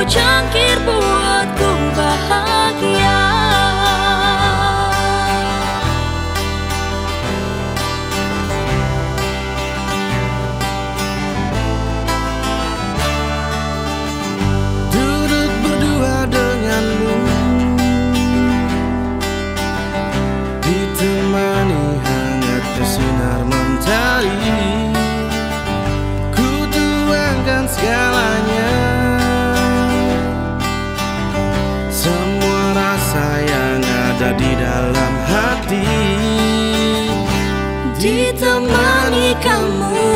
cangkir buatku bahagia. Duduk berdua denganmu, ditemani hangatnya sinar mentari. Ku tuangkan segalanya, semua rasa yang ada di dalam hati. Ditemani kamu,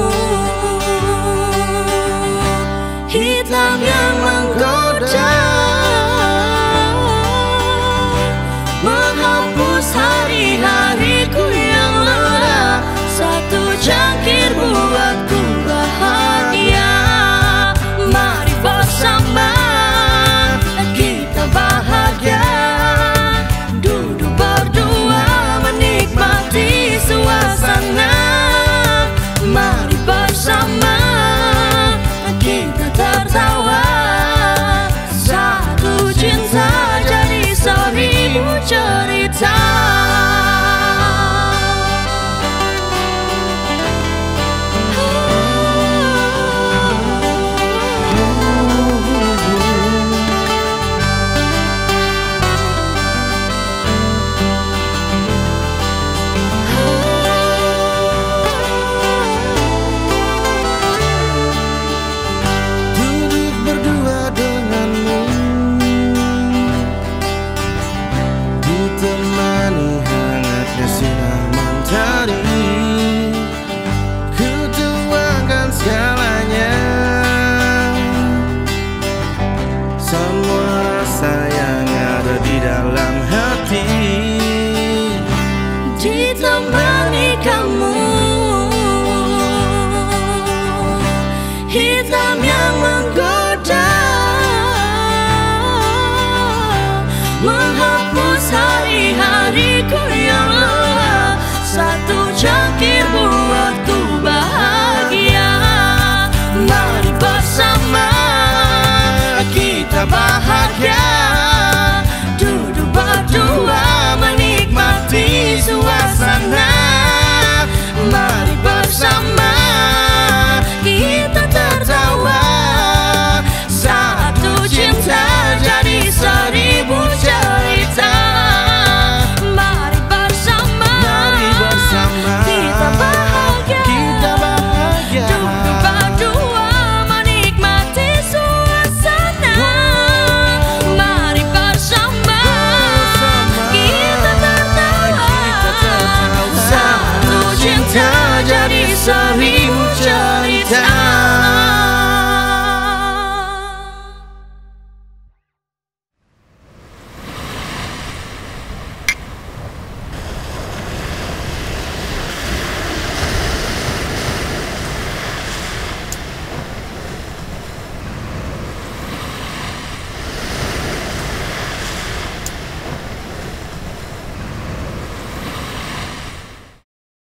hitam yang menggoda, menghapus hari-hariku yang lelah. Satu cangkir buatku bahagia. Mari bersama kita bahagia, duduk berdua menikmati suasana. Mari bersama kita tertawa, satu cinta jadi seribu cerita. Duduk berdua denganmu, ditemani hangatnya sinar mentari. Ku tuangkan segalanya, semua rasa yang ada di dalam hati. Ditemani kamu, hitam yang menggoda, menghapus hari-hariku yang lelah. Satu cangkir buatku bahagia. Mari bersama kita bahagia, duduk berdua menikmati suasana. Mari bersama kita tertawa, satu cinta jadi seribu cerita. Mari bersama kita bahagia, duduk berdua menikmati suasana. Mari bersama kita tertawa, satu cinta jadi seribu cerita.